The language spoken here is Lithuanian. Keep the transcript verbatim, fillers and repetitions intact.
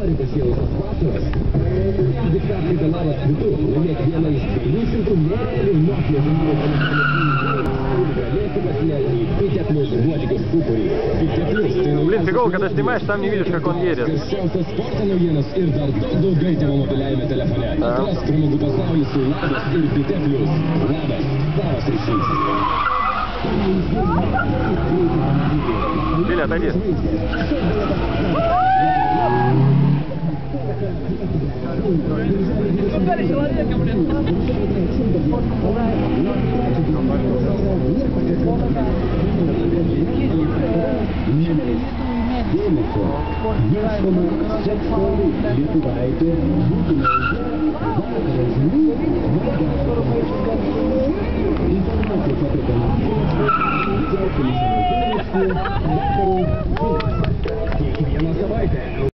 Norite šėlusios vasaros? Diktatai Dalavas Vidu laimėk vieną iš dviejų šimtų nerealių Nokia žaidimų telefonų. Galėsi pasileidžiai Pite Plus duotikos kupurį. Pite Plus tai naujausias... Блин, фигово, когда снимаешь, сам не видишь, как он едет. Karščiausios sporto naujienos ir dar daug daugiau tavo mobiliajame telefone. Atras pramogų pasaulį su Labas ir Pite Plus. Labas, tavas ryšys. Виля, отойди. Dėmesio, ieškoma seksuali lietuvaitė, būtina vakaras žinių, informacijos apie kanalą, didžiausiamis savo dėmesį, vakarų, kiekvieną savaitę.